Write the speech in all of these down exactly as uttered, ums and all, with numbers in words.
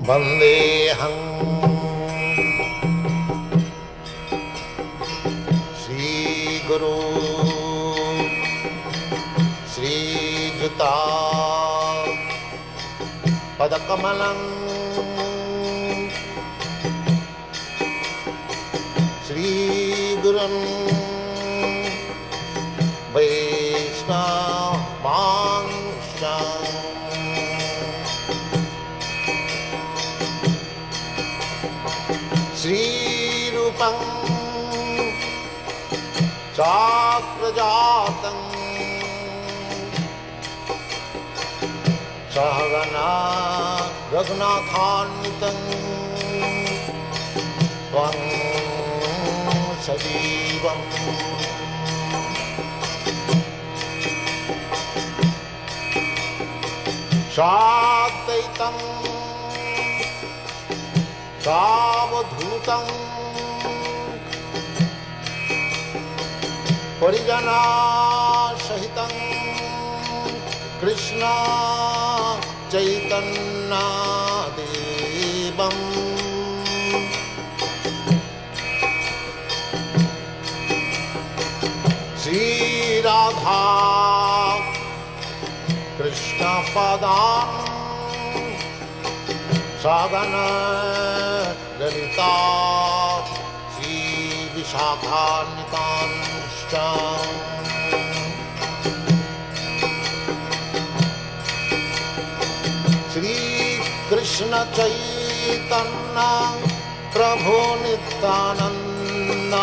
वंदेहं श्रीगुरु श्रीयुता पदकमलं श्रीगुरुं वैष्णवांश्च श्रीरूपं चाक्रजातं सहगना रघुनाथान्वितं त्वं सजीवम् साद्वैतं सावधूतं परिजनसहितं कृष्ण चैतन्यदेवं श्रीराधा कृष्णपदां सगन ललिता श्रीविशाखान्वितांश्च श्रीकृष्ण चैतन्य प्रभु नित्यानंद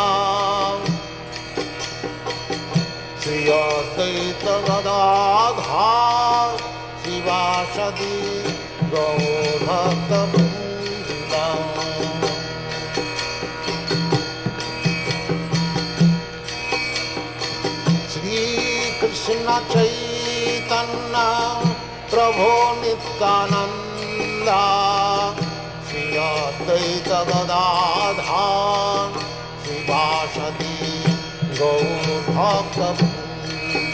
श्री अद्वैत गदाधर शिवासदि गौरभक्तवृन्द श्रीकृष्ण चैतन्य प्रभु नित्यानंद श्री अद्वैत गदाधर शिवासदि गौरभक्तवृन्द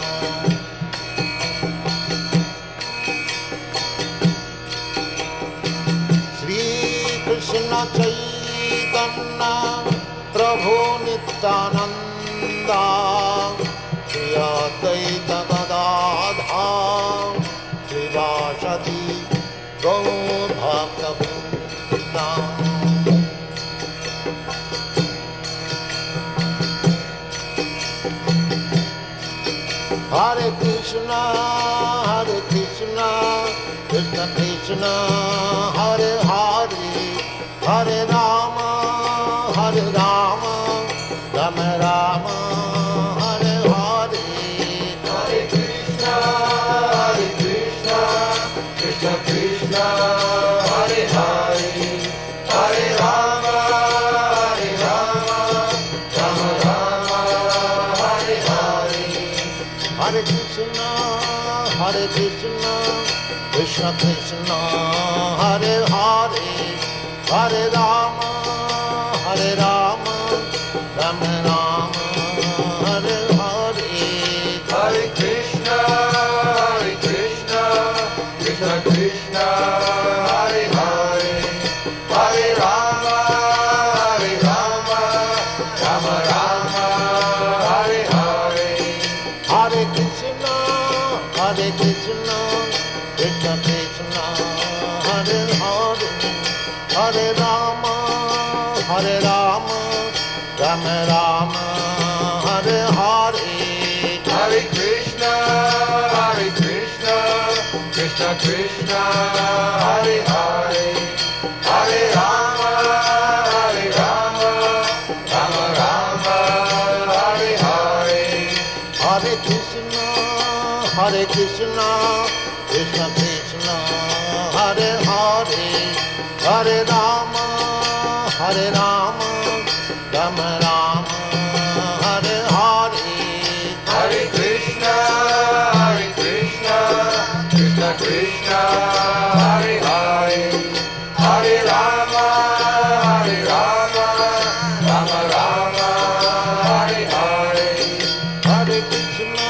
श्रीकृष्ण चैतन्य प्रभु Nityanand Shri Advaita Gadadhar शिवासदि गौरभक्तवृन्द Hare Krishna, Hare Krishna, Krishna Krishna, Hare Hare, Hare Rama, Hare Rama, Rama Rama, Hare Hare. Hare Krishna, Hare Krishna, Krishna Krishna, Hare Hare, Hare Rama, Hare Rama, Rama Rama, Hare Hare. Hare Krishna, Hare Krishna, Krishna Krishna, Hare Hare, Hare Rama, Hare Rama, Rama Rama, Hare Hare. Hare Krishna, Hare Krishna, Krishna Krishna, Hare Hare, Hare Rama, Hare Rama, Rama Rama, Hare Hare. Hare Krishna, Hare Krishna, Krishna Krishna, Hare Hare, Hare Rama, Hare Rama, Rama Rama, Hare Hare. Hare Krishna, Hare Krishna, Krishna Krishna, Hare Hare, Hare Rama, Hare Rama, Rama Rama, Hare Hare. Hare Krishna, Hare Krishna, Krishna Krishna, Hare Hare, Hare Rama, Hare Rama, Rama Rama, Hare Hare. Hare Krishna, Hare Krishna, Krishna Krishna, Hare Hare, Hare Rama, Hare Rama, Rama Rama, Hare Hare. Hare Krishna,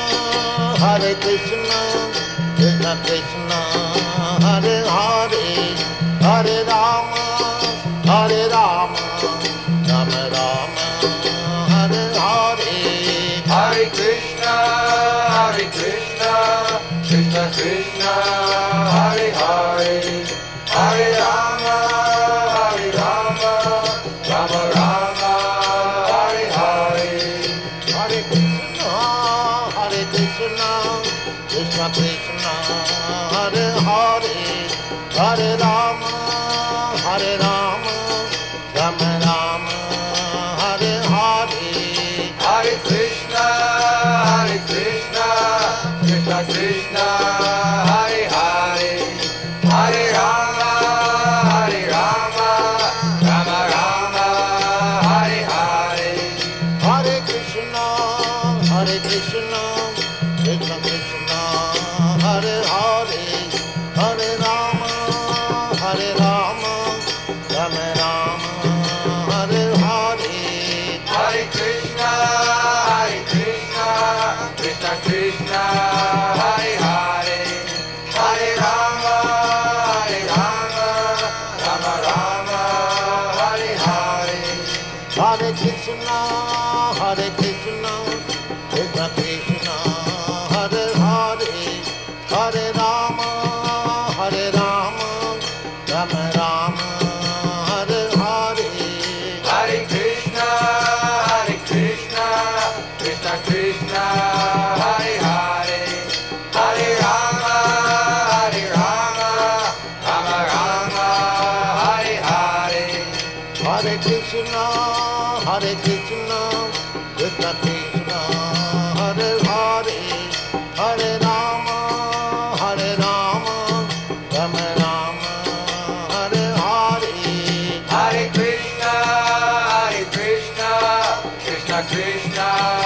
Hare Krishna, Krishna Krishna, Hare Hare, Hare Krishna, Hare Hare, Hare Rama, Hare Rama, Rama Rama, Hare Hare. Hare Krishna, Hare Krishna, Krishna Krishna, Hare Hare, Hare Rama, Hare Rama, Rama Rama, Hare Hare. Hare Krishna, Hare Krishna, Krishna Krishna, Hare Hare, Hare Rama, Hare Rama, Rama Rama, Hare Hare. Hare Krishna, Hare Krishna, Krishna Krishna, Hare Hare, Hare Rama, Hare Rama, Rama Rama, Hare Hare. Hare Krishna, Hare Krishna, Krishna Krishna, Hare Hare, Hare Rama, Hare Rama, Rama Rama, Hare Hare. Hare Krishna, Hare Krishna, Krishna Krishna, Hare Hare, Hare Rama, Hare Rama, Rama Rama, Hare Hare. Hare Krishna, Hare Krishna, Krishna Krishna, Hare Hare, Hare Rama, Hare Rama, Rama Rama, Hare Hare. Hare Krishna, Hare Krishna, Krishna Krishna, Hare Hare, Hare Rama, Hare Rama, Rama Rama, Hare Hare. Hare Krishna, Hare Krishna, Krishna Krishna,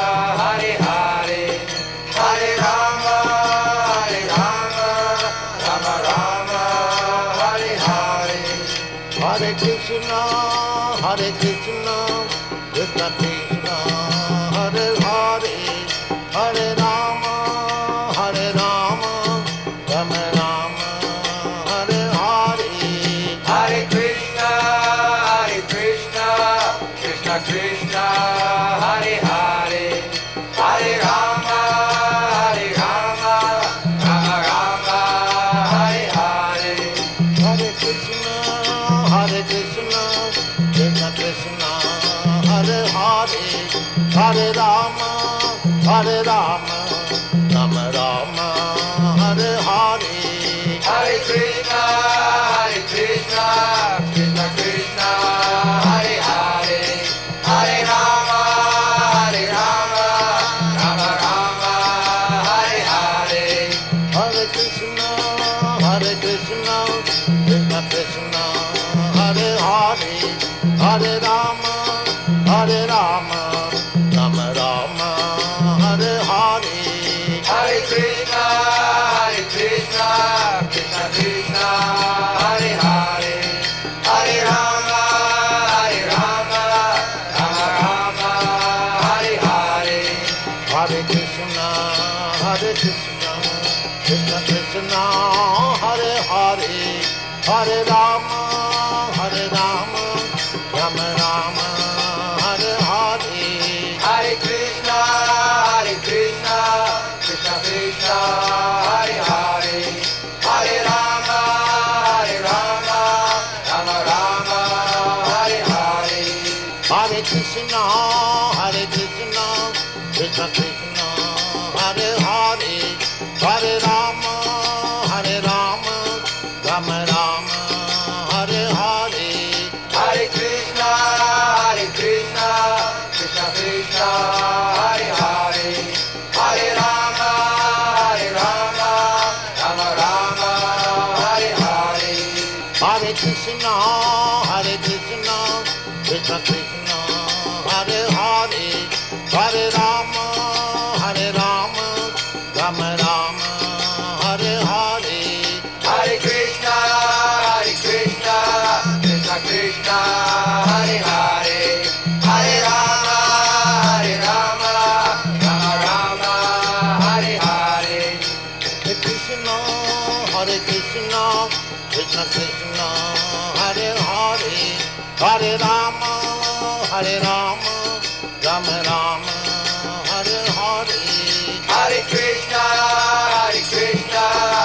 Hare Hare, Hare Rama, Hare Rama, Rama Rama, Hare Hare. Hare Krishna, Hare Krishna, Krishna Krishna, Hare Hare, Hare Rama, Hare Rama, Rama Rama, Hare Hare. Hare Krishna, Hare Krishna, Krishna Krishna, Hare Hare, Hare Rama, Hare Rama, Rama Rama, Hare Hare. Hare Krishna, Hare Krishna, Krishna Krishna, Hare Hare, Hare Rama, Hare Rama, Rama Rama, Hare Hare. Hare Krishna, Hare Krishna, Krishna Krishna, Hare Hare, Hare Rama, Hare Rama, Rama Rama, Hare Hare. Hare Krishna, Hare Krishna, Krishna Krishna, Hare Hare, Hare Rama, Hare Rama, Rama Rama, Hare Hare. Hare Krishna, Hare Krishna, Krishna Krishna, Hare Hare, Hare Rama, Hare Rama, Rama Rama, Hare Hare. Hare Krishna, Hare Krishna, Krishna Krishna, Hare Hare, Hare Rama, Hare Rama, Rama Rama, Hare Hare. Hare Krishna, Hare Krishna, Krishna Krishna, Hare Hare, Hare Rama, Hare Rama, Rama Rama, Hare Hare. Hare Krishna, Hare Krishna, Krishna Krishna, Hare Hare, Hare Rama, Hare Rama, Rama Rama, Hare Hare. Hare Krishna, Hare Krishna, Krishna Krishna, Hare Hare, Hare Rama, Hare Rama, Rama Rama, Hare Hare. Hare Krishna, Hare Krishna, Krishna Krishna, Hare Hare, Hare Rama, Hare Rama, Rama Rama, Hare Hare. Hare Krishna, Hare Krishna, Krishna Krishna, Hare Hare, Hare Rama, Hare Rama, Rama Rama, Hare Hare. Hare Krishna, Hare Krishna, Krishna Krishna, Hare Hare, Hare Rama, Hare Rama, Rama Rama, Hare Hare. Hare Krishna, Hare Krishna,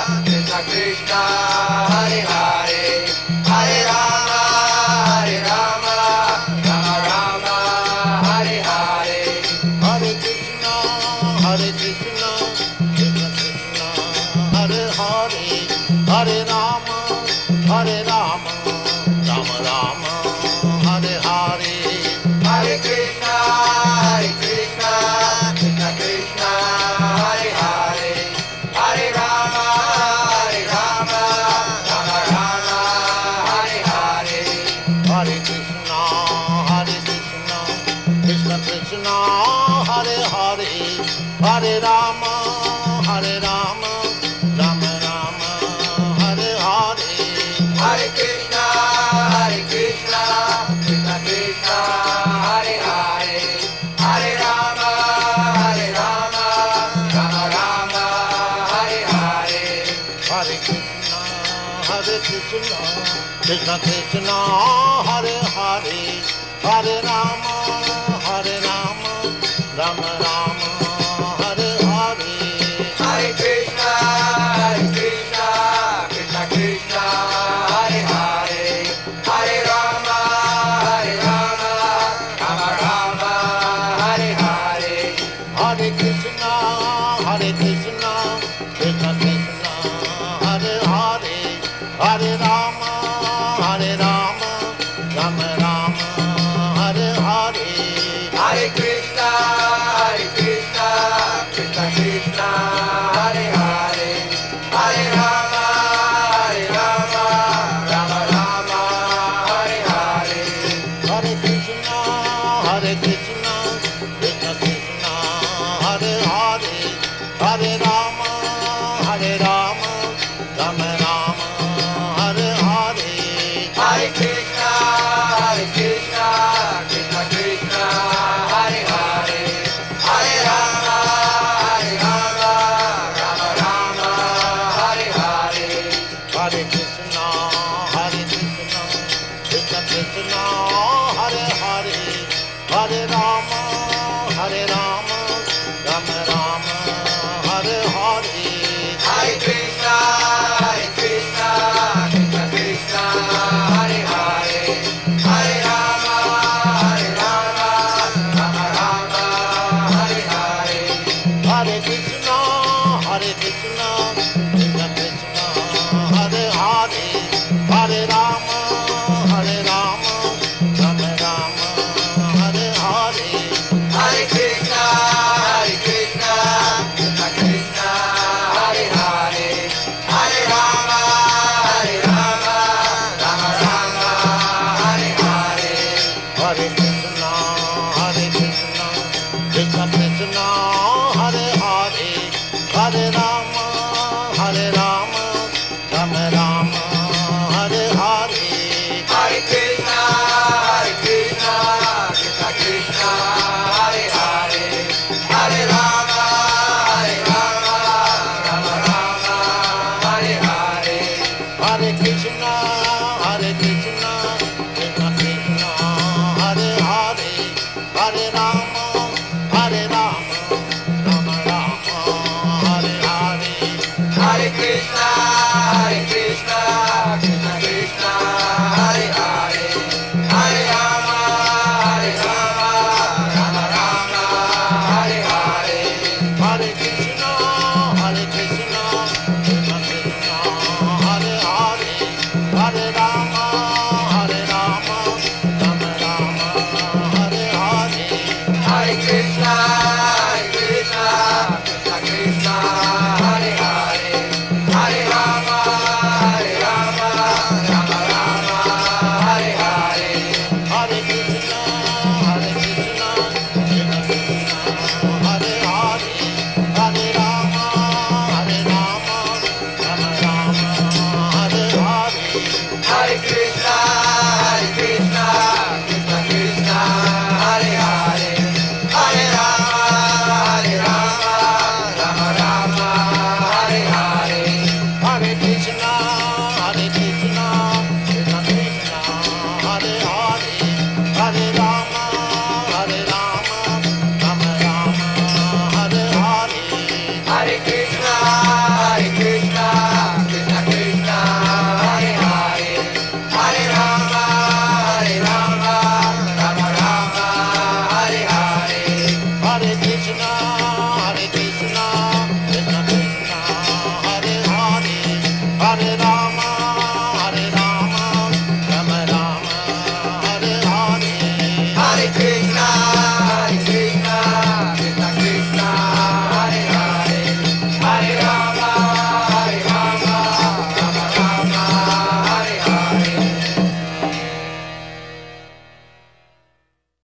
Hare, Hare Rama, Hare Rama, Rama Rama, Hare Hare, Hare Krishna, Hare Krishna, Krishna Krishna, Hare Hare, Hare Rama, Hare Rama, Rama Rama, Hare Hare. Hare Krishna, Hare Krishna, Krishna Krishna, Hare Hare, Hare Rama, Hare Rama, Rama Rama, Hare Hare. Hare Krishna, Hare Krishna, Krishna Krishna, Hare Hare, Hare Rama, Hare Rama, Rama Rama, Hare Hare. Hare Krishna, Hare Krishna, Krishna Krishna, Hare Hare, Hare Rama, Hare Rama, Rama Rama, Hare Hare. Hare Krishna, Hare Krishna, Krishna Krishna, Hare Hare, Hare Rama, Hare Rama, Rama Rama, Hare Hare. Hare Krishna, Hare Krishna, Krishna Krishna, Hare Hare, Hare Rama, Hare Rama, Rama Rama, Hare Hare. Hare Krishna, Hare Krishna, Krishna Krishna, Hare Hare, Hare Rama, Hare Rama, Rama Rama, Hare Hare. Hare Krishna, Hare Krishna, Krishna Krishna, Hare Hare, Hare Rama, Hare Rama, Rama Rama, Hare Hare. Hare Krishna, Hare Krishna, Krishna Krishna, Hare Hare, Hare Rama, Hare Rama, Rama Rama, Hare Hare. Hare Krishna, Hare Krishna, Krishna Krishna, Hare Hare, Hare Rama, Hare Rama, Rama Rama, Hare Hare. Hare Krishna, Hare Krishna, Krishna Krishna, Hare Hare, Hare Rama, Hare Rama, Rama Rama, Hare Hare. Hare Krishna, Hare Krishna, Krishna Krishna, Hare Hare, Hare Rama, Hare Rama, Rama Rama, Hare Hare. Hare Krishna, Hare Krishna, Krishna Krishna, Hare Hare, Hare Rama, Hare Rama, Rama Rama, Hare Hare. Hare Krishna, Hare Krishna, Krishna Krishna, Hare Hare, Hare Rama, Hare Rama, Rama Rama, Hare Hare. Hare Krishna, Hare Krishna, Krishna Krishna, Hare Hare, Hare Rama, Hare Rama, Rama Rama, Hare Hare. Hare Krishna, Hare Krishna, Krishna Krishna, Hare Hare, Hare Rama, Hare Rama, Rama Rama, Hare Hare. Hare Krishna, Hare Krishna, Krishna Krishna, Hare Hare, Hare Rama, Hare Rama, Rama Rama, Hare Hare. Hare Krishna, Hare Krishna, Krishna Krishna, Hare Hare, Hare Rama, Hare Rama, Rama Rama, Hare Hare. Hare Krishna, Hare Krishna, Krishna Krishna, Hare Hare, Hare Rama, Hare Rama, Rama Rama, Hare Hare. Hare Krishna, Hare Krishna, Krishna Krishna, Hare Hare, Hare Rama, Hare Rama, Rama Rama, Hare Hare. Hare Krishna, Hare Krishna, Krishna Krishna, Hare Hare, Hare Rama, Hare Rama, Rama Rama, Hare Hare. Hare Krishna, Hare Krishna, Krishna Krishna, Hare Hare, Hare Rama, Hare Rama, Rama Rama, Hare Hare. Hare Krishna.